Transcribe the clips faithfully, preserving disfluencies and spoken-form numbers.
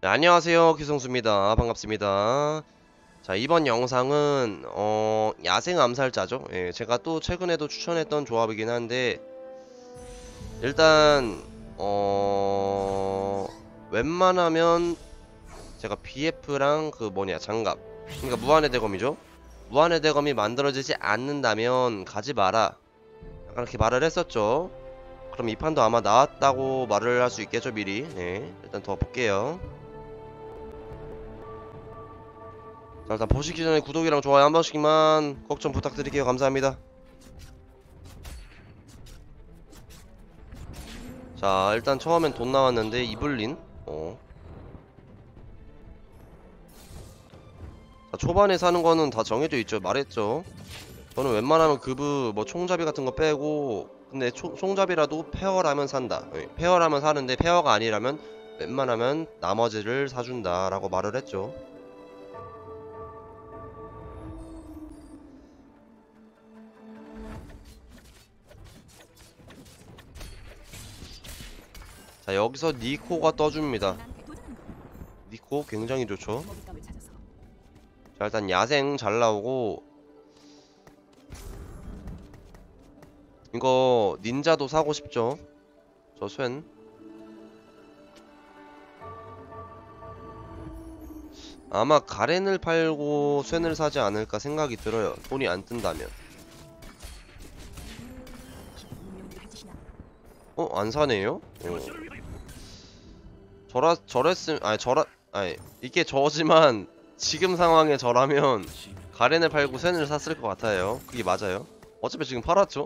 네, 안녕하세요, 기성수입니다. 반갑습니다. 자, 이번 영상은 어, 야생 암살자죠. 예, 제가 또 최근에도 추천했던 조합이긴 한데, 일단 어 웬만하면 제가 비에프랑 그 뭐냐 장갑, 그러니까 무한의 대검이죠. 무한의 대검이 만들어지지 않는다면 가지 마라, 약간 이렇게 말을 했었죠. 그럼 이 판도 아마 나왔다고 말을 할 수 있겠죠, 미리. 네, 일단 더 볼게요. 자, 일단 보시기 전에 구독이랑 좋아요 한 번씩만 꼭 좀 부탁드릴게요. 감사합니다. 자, 일단 처음엔 돈 나왔는데 이블린. 어. 자, 초반에 사는 거는 다 정해져 있죠. 말했죠. 저는 웬만하면 그브 뭐 총잡이 같은 거 빼고, 근데 초, 총잡이라도 페어라면 산다. 예, 페어라면 사는데 페어가 아니라면 웬만하면 나머지를 사준다 라고 말을 했죠. 자, 여기서 니코가 떠줍니다. 니코 굉장히 좋죠. 자, 일단 야생 잘 나오고, 이거 닌자도 사고 싶죠. 저 쇤. 아마 가렌을 팔고 쇤을 사지 않을까 생각이 들어요. 돈이 안 뜬다면. 어? 안 사네요? 어. 저라 저랬음 아니 저라 아니 이게 저지만 지금 상황에 저라면 가렌을 팔고 쇤을 샀을 것 같아요. 그게 맞아요. 어차피 지금 팔았죠.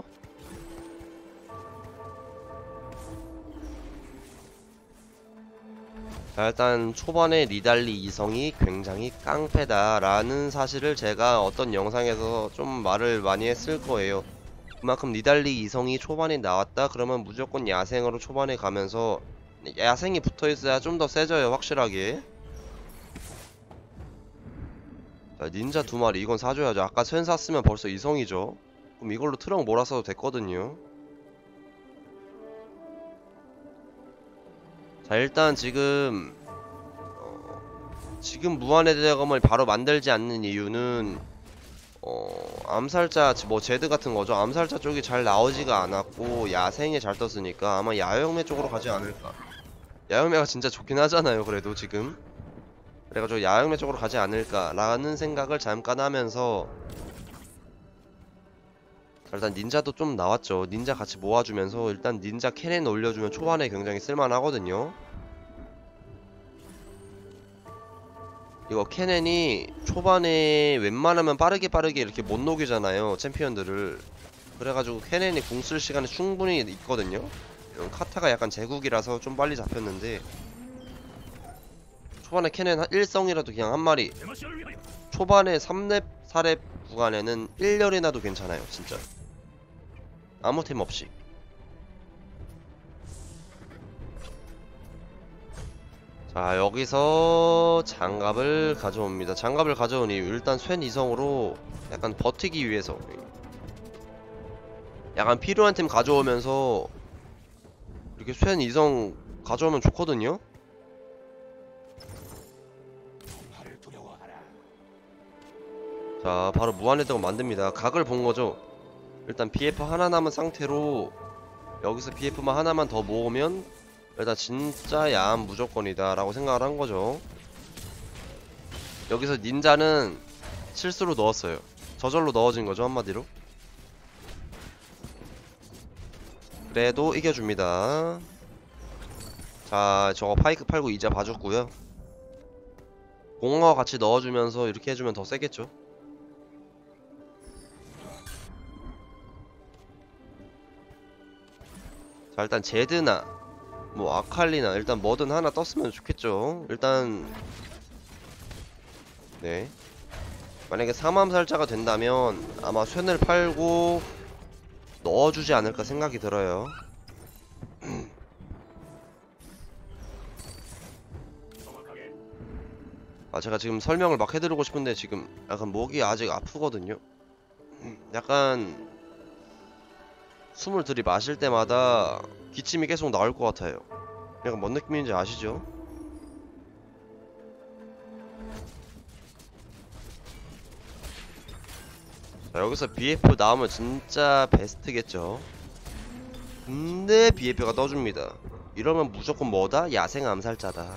자, 일단 초반에 니달리 이성이 굉장히 깡패다라는 사실을 제가 어떤 영상에서 좀 말을 많이 했을 거예요. 그만큼 니달리 이성이 초반에 나왔다 그러면 무조건 야생으로 초반에 가면서 야생이 붙어있어야 좀 더 세져요, 확실하게. 자, 닌자 두 마리 이건 사줘야죠. 아까 쇤 샀으면 벌써 이성이죠. 그럼 이걸로 트럭 몰아서도 됐거든요. 자, 일단 지금 어, 지금 무한의 대검을 바로 만들지 않는 이유는 어, 암살자 뭐 제드 같은 거죠. 암살자 쪽이 잘 나오지가 않았고 야생에 잘 떴으니까 아마 야영매 쪽으로 가지 않을까. 야영매가 진짜 좋긴 하잖아요, 그래도 지금. 그래가지고 야영매 쪽으로 가지 않을까라는 생각을 잠깐 하면서, 자, 일단 닌자도 좀 나왔죠. 닌자 같이 모아주면서 일단 닌자 캐넨 올려주면 초반에 굉장히 쓸만하거든요. 이거 캐넨이 초반에 웬만하면 빠르게 빠르게 이렇게 못 녹이잖아요, 챔피언들을. 그래가지고 캐넨이 궁 쓸 시간이 충분히 있거든요. 이건 카타가 약간 제국이라서 좀 빨리 잡혔는데, 초반에 캐넨 일 성이라도 그냥 한 마리, 초반에 삼 렙, 사 렙 구간에는 일 렬이나도 괜찮아요, 진짜. 아무 템 없이. 자, 여기서 장갑을 가져옵니다. 장갑을 가져온 이유, 일단 쇤 이성으로 약간 버티기 위해서 약간 필요한 템 가져오면서 이렇게 쇤 이성 가져오면 좋거든요. 자, 바로 무한의 대검 만듭니다. 각을 본 거죠. 일단 비에프 하나 남은 상태로 여기서 비에프만 하나만 더 모으면 일단 진짜 야한 무조건이다 라고 생각을 한 거죠. 여기서 닌자는 실수로 넣었어요. 저절로 넣어진 거죠, 한마디로. 그래도 이겨줍니다. 자, 저거 파이크 팔고 이자 봐줬고요. 공허 같이 넣어주면서 이렇게 해주면 더 세겠죠. 자, 일단 제드나 뭐 아칼리나 일단 뭐든 하나 떴으면 좋겠죠. 일단 네, 만약에 삼암살자가 된다면 아마 쇤을 팔고 넣어주지 않을까 생각이 들어요. 아, 제가 지금 설명을 막 해드리고 싶은데 지금 약간 목이 아직 아프거든요. 약간 숨을 들이마실 때마다 기침이 계속 나올 것 같아요. 약간 뭔 느낌인지 아시죠? 자, 여기서 비에프 나오면 진짜 베스트겠죠. 근데 비에프가 떠줍니다. 이러면 무조건 뭐다? 야생 암살자다.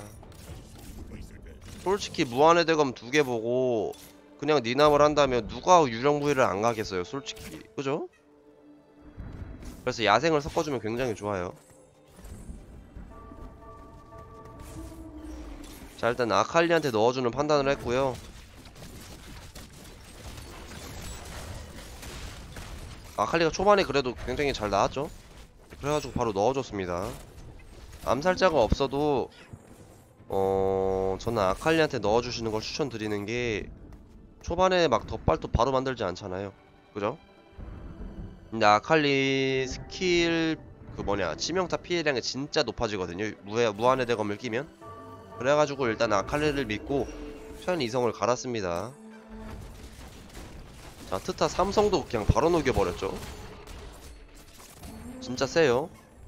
솔직히 무한의 대검 두 개 보고 그냥 니남을 한다면 누가 유령부위를 안 가겠어요, 솔직히. 그죠? 그래서 야생을 섞어주면 굉장히 좋아요. 자, 일단 아칼리한테 넣어주는 판단을 했고요. 아칼리가 초반에 그래도 굉장히 잘 나왔죠. 그래가지고 바로 넣어줬습니다. 암살자가 없어도 어... 저는 아칼리한테 넣어주시는 걸 추천드리는 게 초반에 막 덧발도 바로 만들지 않잖아요. 그죠? 근데 아칼리 스킬 그 뭐냐 치명타 피해량이 진짜 높아지거든요, 무해, 무한의 대검을 끼면. 그래가지고 일단 아칼리를 믿고 편 이성을 갈았습니다. 자, 트타 삼성도 그냥 바로 녹여버렸죠. 진짜 세요.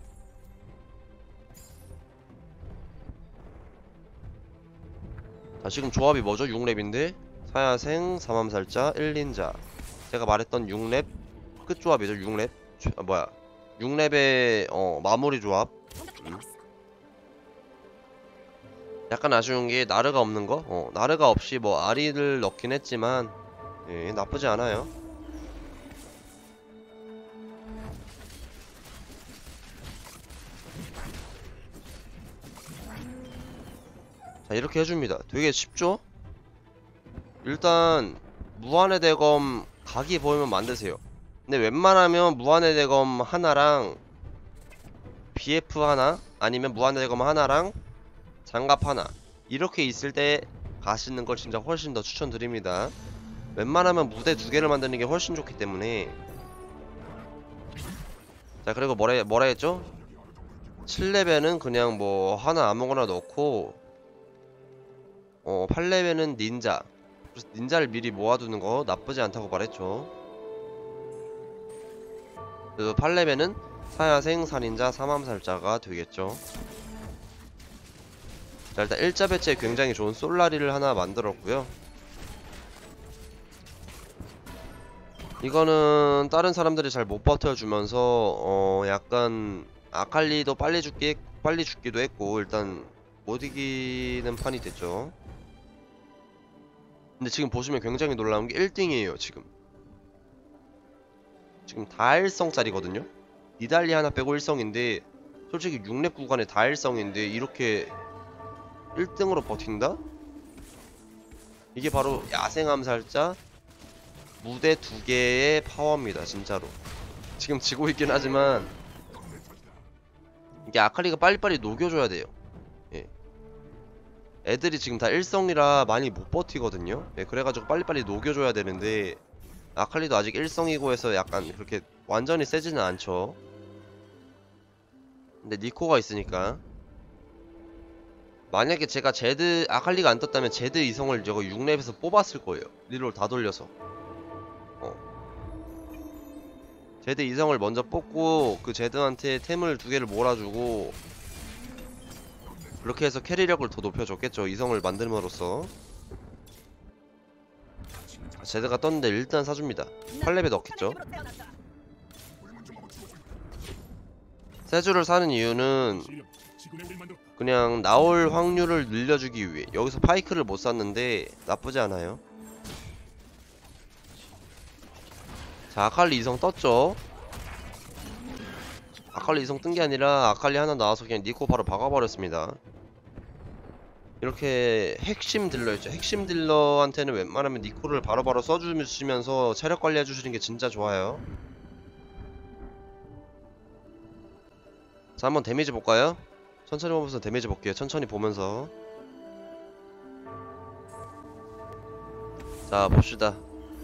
자, 지금 조합이 뭐죠? 육 렙인데 사야생, 삼암살자, 일 닌자. 제가 말했던 육 렙 끝조합이죠. 육 렙 아, 뭐야 육 렙의 어, 마무리 조합. 음. 약간 아쉬운게 나르가 없는거? 어, 나르가 없이 뭐 아리를 넣긴 했지만 예, 나쁘지 않아요. 자, 이렇게 해줍니다. 되게 쉽죠? 일단 무한의 대검 각이 보이면 만드세요. 근데 웬만하면 무한의 대검 하나랑 비에프 하나 아니면 무한의 대검 하나랑 장갑 하나 이렇게 있을 때 가시는 걸 진짜 훨씬 더 추천드립니다. 웬만하면 무대 두 개를 만드는 게 훨씬 좋기 때문에. 자, 그리고 뭐라, 뭐라 했죠? 칠 렙에는 그냥 뭐 하나 아무거나 넣고 어 팔 렙에는 닌자. 그래서 닌자를 미리 모아두는 거 나쁘지 않다고 말했죠. 그래서 팔 렙에는 사야생, 사닌자, 삼암살자가 되겠죠. 자, 일단 일자 배치에 굉장히 좋은 솔라리를 하나 만들었고요. 이거는 다른 사람들이 잘 못 버텨주면서 어 약간 아칼리도 빨리 죽기 빨리 죽기도 했고 일단 못 이기는 판이 됐죠. 근데 지금 보시면 굉장히 놀라운 게 일 등이에요. 지금 지금 다일성짜리거든요. 니달리 하나 빼고 일성인데 솔직히 육 렙 구간에 다일성인데 이렇게 일 등으로 버틴다? 이게 바로 야생암살자 무대 두 개의 파워입니다. 진짜로 지금 지고 있긴 하지만 이게 아칼리가 빨리빨리 녹여줘야 돼요. 예. 애들이 지금 다 일성이라 많이 못 버티거든요. 예, 그래가지고 빨리빨리 녹여줘야 되는데 아칼리도 아직 일성이고 해서 약간 그렇게 완전히 세지는 않죠. 근데 니코가 있으니까. 만약에 제가 제드 아칼리가 안 떴다면 제드 이성을 저거 육 렙에서 뽑았을 거예요. 리롤 다 돌려서. 어. 제드 이성을 먼저 뽑고 그 제드한테 템을 두 개를 몰아주고 그렇게 해서 캐리력을 더 높여줬겠죠. 이성을 만들므로써. 제드가 떴는데 일단 사줍니다. 팔 렙에 넣겠죠. 세주를 사는 이유는 그냥 나올 확률을 늘려주기 위해. 여기서 파이크를 못 샀는데 나쁘지 않아요. 자, 아칼리 이성 떴죠. 아칼리 이성 뜬 게 아니라 아칼리 하나 나와서 그냥 니코 바로 박아버렸습니다. 이렇게 핵심 딜러 있죠. 핵심 딜러한테는 웬만하면 니코를 바로바로 써주시면서 체력 관리 해주시는 게 진짜 좋아요. 자, 한번 데미지 볼까요? 천천히 보면서 데미지 볼게요. 천천히 보면서. 자, 봅시다.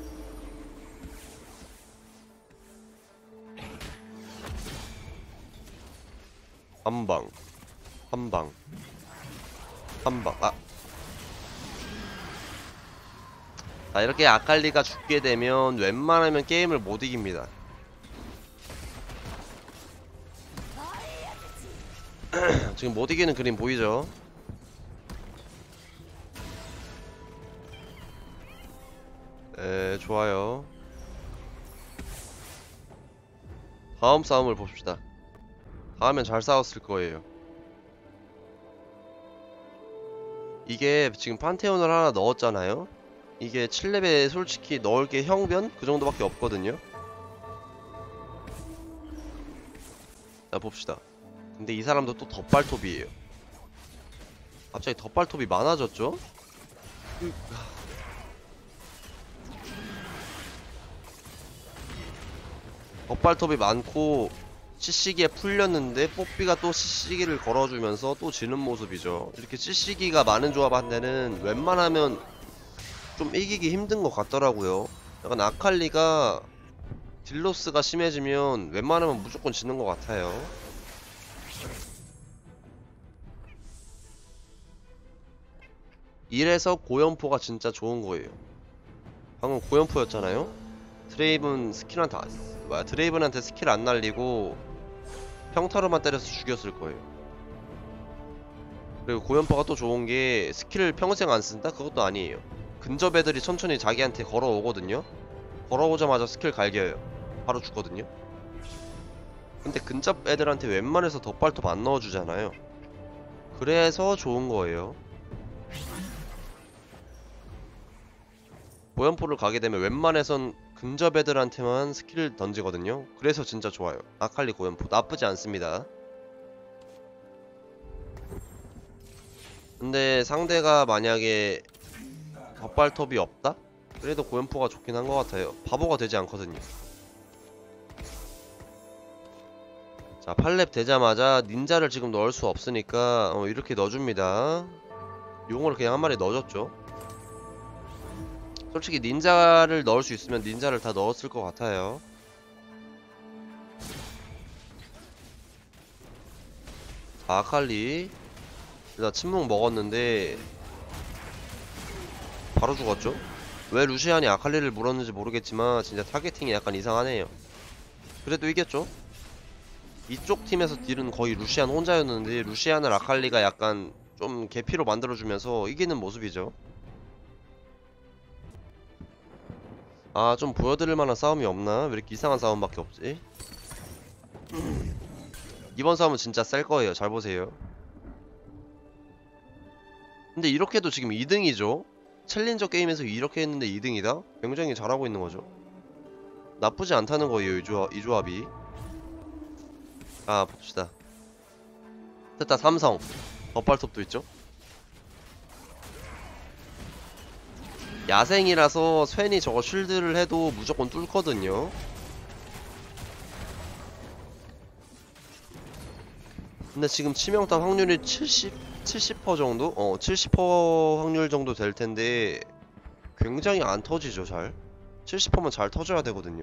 한방 한방 한방. 아, 자, 이렇게 아칼리가 죽게 되면 웬만하면 게임을 못 이깁니다. 지금 못 이기는 그림 보이죠? 에, 좋아요. 다음 싸움을 봅시다. 다음엔 잘 싸웠을 거예요. 이게 지금 판테온을 하나 넣었잖아요. 이게 칠 렙에 솔직히 넣을 게 형변? 그 정도밖에 없거든요. 자 봅시다. 근데 이 사람도 또 덧발톱이에요. 갑자기 덧발톱이 많아졌죠? 덧발톱이 많고 씨씨기에 풀렸는데 뽀삐가 또 씨씨기를 걸어주면서 또 지는 모습이죠. 이렇게 씨씨기가 많은 조합한테는 웬만하면 좀 이기기 힘든 것 같더라고요. 약간 아칼리가 딜로스가 심해지면 웬만하면 무조건 지는 것 같아요. 이래서 고연포가 진짜 좋은 거예요. 방금 고연포였잖아요. 드레이븐 스킬한테 안, 뭐야 드레이븐한테 스킬 안 날리고 평타로만 때려서 죽였을 거예요. 그리고 고연포가 또 좋은게 스킬을 평생 안 쓴다? 그것도 아니에요. 근접 애들이 천천히 자기한테 걸어오거든요. 걸어오자마자 스킬 갈겨요. 바로 죽거든요. 근데 근접 애들한테 웬만해서 덧발톱 안 넣어주잖아요. 그래서 좋은 거예요. 고연포를 가게 되면 웬만해선 근접 애들한테만 스킬을 던지거든요. 그래서 진짜 좋아요. 아칼리 고연포 나쁘지 않습니다. 근데 상대가 만약에 덧발톱이 없다? 그래도 고연포가 좋긴 한 것 같아요. 바보가 되지 않거든요. 자 팔 렙 되자마자 닌자를 지금 넣을 수 없으니까 어, 이렇게 넣어줍니다. 용을 그냥 한 마리 넣어줬죠. 솔직히 닌자를 넣을 수 있으면 닌자를 다 넣었을 것 같아요. 자 아칼리 일단 침묵 먹었는데 바로 죽었죠? 왜 루시안이 아칼리를 물었는지 모르겠지만 진짜 타겟팅이 약간 이상하네요. 그래도 이겼죠? 이쪽 팀에서 딜은 거의 루시안 혼자였는데 루시안을 아칼리가 약간 좀 개피로 만들어주면서 이기는 모습이죠. 아 좀 보여드릴 만한 싸움이 없나? 왜 이렇게 이상한 싸움밖에 없지? 이번 싸움은 진짜 셀 거예요. 잘 보세요. 근데 이렇게도 지금 이 등이죠? 챌린저 게임에서 이렇게 했는데 이 등이다? 굉장히 잘하고 있는 거죠. 나쁘지 않다는 거예요, 이 조합, 이 조합이. 아, 봅시다. 됐다, 삼성. 덧발톱도 있죠? 야생이라서 스웬이 저거 쉴드를 해도 무조건 뚫거든요. 근데 지금 치명타 확률이 칠십, 칠십 퍼센트 정도? 어, 칠십 퍼센트 확률 정도 될 텐데 굉장히 안 터지죠, 잘. 칠십 퍼센트면 잘 터져야 되거든요.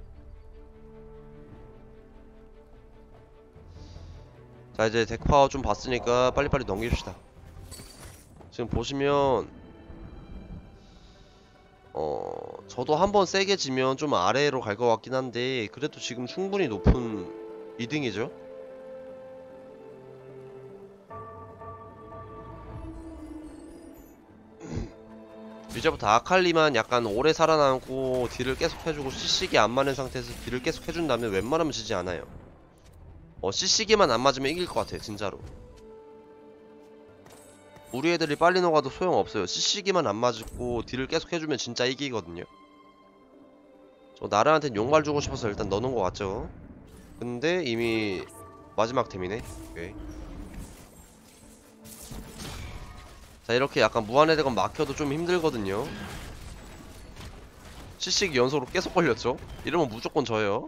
자, 이제 덱파워 좀 봤으니까 빨리빨리 넘깁시다. 지금 보시면 어... 저도 한번 세게 지면 좀 아래로 갈 것 같긴 한데 그래도 지금 충분히 높은 이 등이죠. 이제부터 아칼리만 약간 오래 살아남고 딜을 계속 해주고 씨씨기 안 맞는 상태에서 딜을 계속 해준다면 웬만하면 지지 않아요. 어 씨씨기만 안 맞으면 이길 것 같아 진짜로. 우리 애들이 빨리 녹아도 소용없어요. 씨씨기만 안 맞고 딜을 계속 해주면 진짜 이기거든요. 저 나르한텐 용발 주고 싶어서 일단 넣어놓은 것 같죠. 근데 이미 마지막 템이네. 오케이. 자 이렇게 약간 무한의 대검 막혀도 좀 힘들거든요. 씨씨기 연속으로 계속 걸렸죠. 이러면 무조건 져요.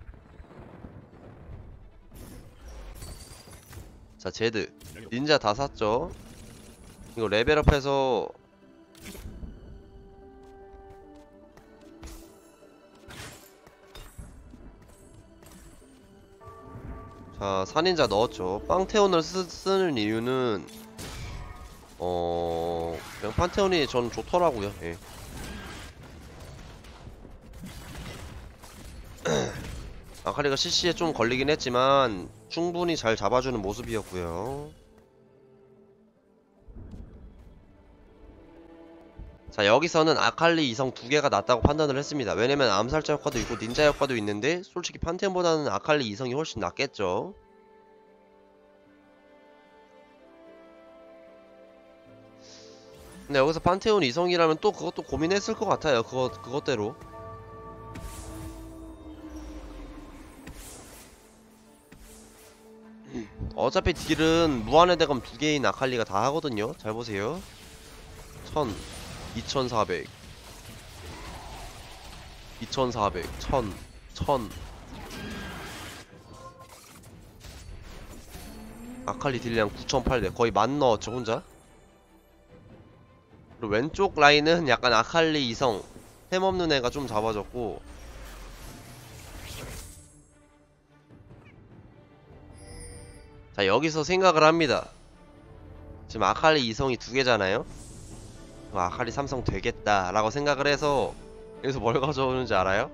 자 제드 닌자 다 샀죠. 이거 레벨업해서 자 사닌자 넣었죠. 빵테온을 쓰, 쓰는 이유는 어 그냥 판테온이 전 좋더라고요. 예. 아칼리가 씨씨에 좀 걸리긴 했지만 충분히 잘 잡아주는 모습이었고요. 자, 여기서는 아칼리 이성 두 개가 낫다고 판단을 했습니다. 왜냐면 암살자 효과도 있고 닌자 효과도 있는데 솔직히 판테온보다는 아칼리 이성이 훨씬 낫겠죠. 근데 여기서 판테온 이성이라면 또 그것도 고민했을 것 같아요. 그거, 그것대로. 어차피 딜은 무한의 대검 두 개인 아칼리가 다 하거든요. 잘 보세요. 천, 이천사백, 이천사백, 천, 천. 아칼리 딜량 구천팔백. 거의 만 넣었죠, 혼자. 그리고 왼쪽 라인은 약간 아칼리 이성 템 없는 애가 좀 잡아줬고, 자, 여기서 생각을 합니다. 지금 아칼리 이성이 두 개잖아요. 아칼리 삼성 되겠다 라고 생각을 해서 여기서 뭘 가져오는지 알아요?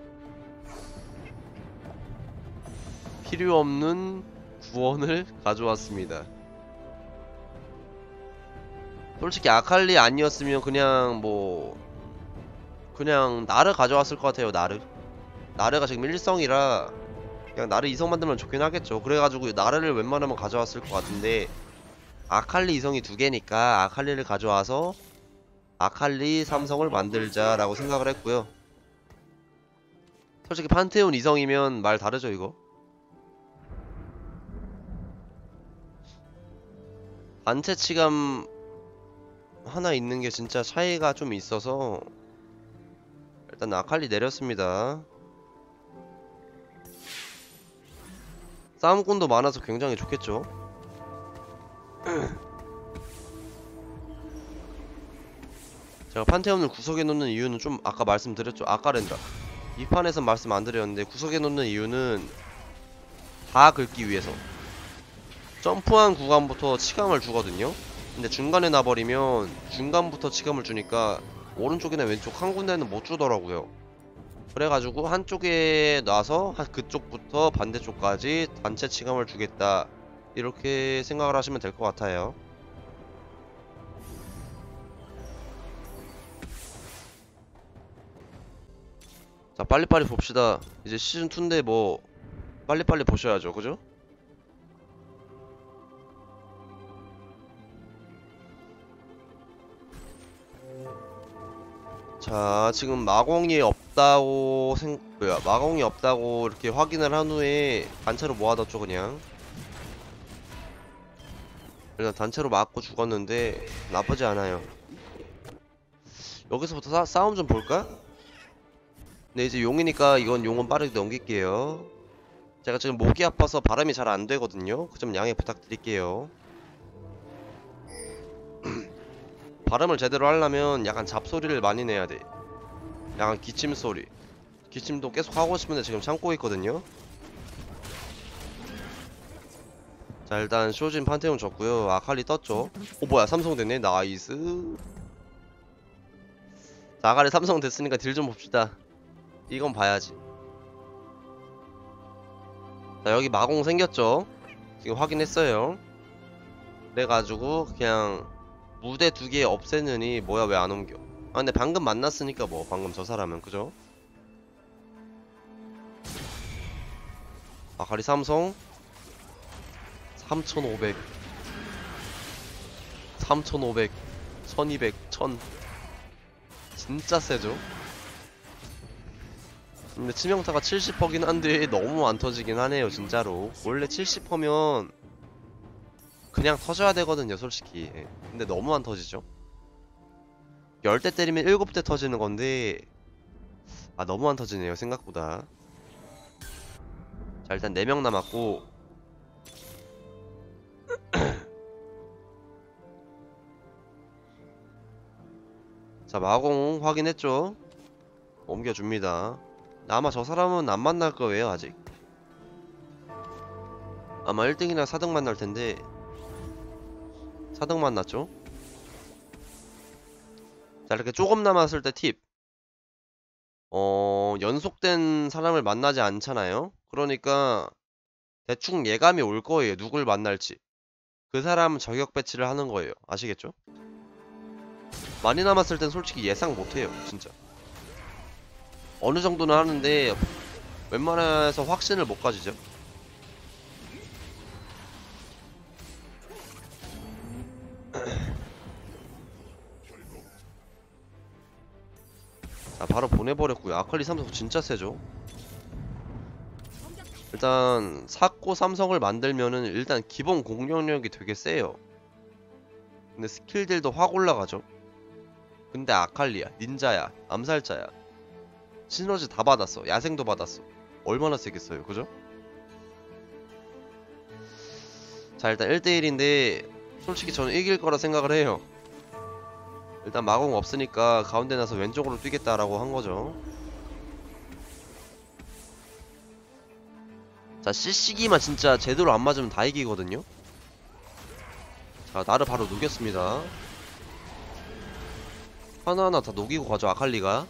필요 없는 구원을 가져왔습니다. 솔직히 아칼리 아니었으면 그냥 뭐 그냥 나르 가져왔을 것 같아요. 나르 나르가 지금 일성이라 그냥 나르 이성 만들면 좋긴 하겠죠. 그래가지고 나르를 웬만하면 가져왔을 것 같은데 아칼리 이성이 두 개니까 아칼리를 가져와서 아칼리 삼성을 만들자 라고 생각을 했고요. 솔직히 판테온 이성이면 말 다르죠 이거. 단체 치감 하나 있는 게 진짜 차이가 좀 있어서 일단 아칼리 내렸습니다. 싸움꾼도 많아서 굉장히 좋겠죠. 제가 판테온을 구석에 놓는 이유는 좀 아까 말씀드렸죠. 아까랜다. 이 판에선 말씀 안 드렸는데 구석에 놓는 이유는 다 긁기 위해서. 점프한 구간부터 치감을 주거든요. 근데 중간에 놔버리면 중간부터 치감을 주니까 오른쪽이나 왼쪽 한 군데는 못 주더라고요. 그래가지고 한쪽에 놔서 그쪽부터 반대쪽까지 단체 치감을 주겠다 이렇게 생각을 하시면 될 것 같아요. 자, 빨리빨리 봅시다. 이제 시즌이인데 뭐 빨리빨리 보셔야죠, 그죠? 자, 지금 마공이 없다고 생... 뭐야, 마공이 없다고 이렇게 확인을 한 후에 단체로 모아뒀죠, 그냥. 일단 단체로 맞고 죽었는데 나쁘지 않아요. 여기서부터 사, 싸움 좀 볼까? 근데 이제 용이니까 이건 용은 빠르게 넘길게요. 제가 지금 목이 아파서 발음이 잘 안 되거든요. 그 점 양해 부탁드릴게요. 발음을 제대로 하려면 약간 잡소리를 많이 내야 돼. 약간 기침 소리. 기침도 계속 하고 싶은데 지금 참고 있거든요. 자, 일단 쇼진 판테온 졌고요. 아칼리 떴죠. 오, 뭐야, 삼성 됐네. 나이스. 자, 아칼리 삼성 됐으니까 딜 좀 봅시다. 이건 봐야지. 자, 여기 마공 생겼죠. 지금 확인했어요. 그래가지고 그냥 무대 두 개 없애느니 뭐야 왜 안 옮겨. 아, 근데 방금 만났으니까 뭐 방금 저 사람은 그죠? 아칼리 삼성 삼천오백 삼천오백 천이백 천 진짜 세죠? 근데 치명타가 칠십 퍼긴 한데 너무 안 터지긴 하네요 진짜로. 원래 칠십 퍼면 그냥 터져야 되거든요 솔직히. 근데 너무 안 터지죠. 열 대 때리면 일곱 대 터지는 건데 아 너무 안 터지네요 생각보다. 자, 일단 네 명 남았고 자, 마공 확인했죠? 옮겨줍니다. 아마 저 사람은 안 만날 거예요 아직. 아마 일 등이나 사 등 만날 텐데 사 등 만났죠? 자, 이렇게 조금 남았을 때 팁. 어, 연속된 사람을 만나지 않잖아요? 그러니까 대충 예감이 올 거예요. 누굴 만날지. 그 사람 저격 배치를 하는 거예요. 아시겠죠? 많이 남았을 땐 솔직히 예상 못해요 진짜. 어느 정도는 하는데 웬만해서 확신을 못 가지죠. 자 바로 보내버렸고요. 아칼리 삼성 진짜 세죠. 일단 사코 삼성을 만들면은 일단 기본 공격력이 되게 세요. 근데 스킬들도 확 올라가죠. 근데 아칼리야, 닌자야, 암살자야, 시너지 다 받았어. 야생도 받았어. 얼마나 세겠어요, 그죠? 자 일단 일 대 일인데 솔직히 저는 이길 거라 생각을 해요. 일단 마공 없으니까 가운데 나서 왼쪽으로 뛰겠다라고 한 거죠. 자 씨씨기만 진짜 제대로 안 맞으면 다 이기거든요. 자 나를 바로 녹였습니다. 하나하나 다 녹이고 가죠 아칼리가.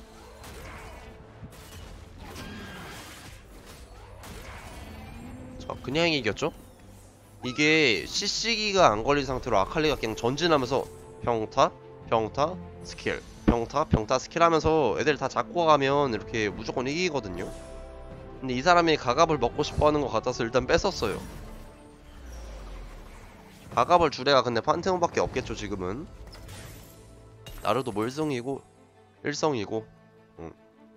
자 그냥 이겼죠? 이게 씨씨기가 안 걸린 상태로 아칼리가 그냥 전진하면서 평타 평타 스킬 평타 평타 스킬 하면서 애들 다 잡고 가면 이렇게 무조건 이기거든요. 근데 이 사람이 가갑을 먹고 싶어 하는 것 같아서 일단 뺐었어요. 가갑을 주래가 근데 판테온밖에 없겠죠 지금은. 나르도 몰성이고 일성이고. 응.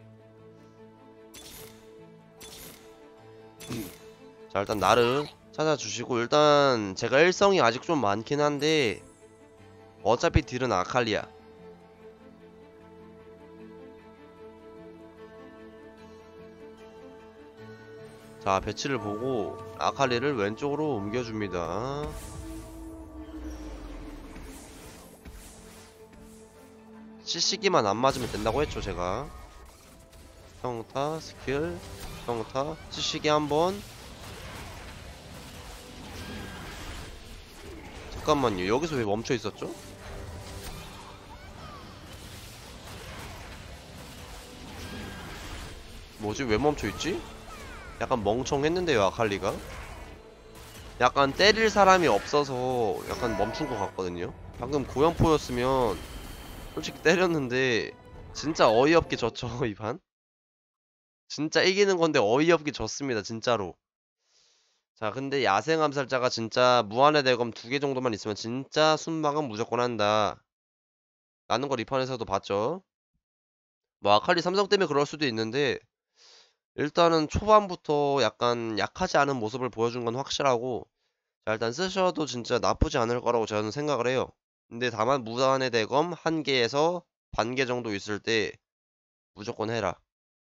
자 일단 나르 찾아주시고, 일단 제가 일성이 아직 좀 많긴 한데 어차피 딜은 아칼리야. 자 배치를 보고 아칼리를 왼쪽으로 옮겨줍니다. 씨씨기만 안 맞으면 된다고 했죠 제가. 평타 스킬 평타 씨씨기 한번. 잠깐만요 여기서 왜 멈춰 있었죠? 뭐지 왜 멈춰 있지? 약간 멍청했는데요 아칼리가. 약간 때릴 사람이 없어서 약간 멈춘 것 같거든요. 방금 고연포였으면 솔직히 때렸는데 진짜 어이없게 졌죠 이 판. 진짜 이기는 건데 어이없게 졌습니다 진짜로. 자 근데 야생 암살자가 진짜 무한의 대검 두 개 정도만 있으면 진짜 순방은 무조건 한다 라는 걸 이 판에서도 봤죠. 뭐 아칼리 삼성 때문에 그럴 수도 있는데 일단은 초반부터 약간 약하지 않은 모습을 보여준 건 확실하고, 자 일단 쓰셔도 진짜 나쁘지 않을 거라고 저는 생각을 해요. 근데 다만 무한의 대검 한 개에서 반 개 정도 있을 때 무조건 해라.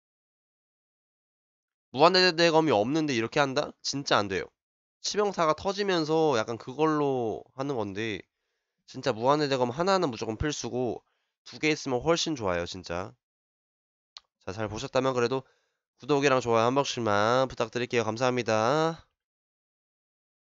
무한의 대검이 없는데 이렇게 한다? 진짜 안 돼요. 치명타가 터지면서 약간 그걸로 하는 건데 진짜 무한의 대검 하나는 무조건 필수고 두 개 있으면 훨씬 좋아요 진짜. 자 잘 보셨다면 그래도 구독이랑 좋아요 한 번씩만 부탁드릴게요. 감사합니다.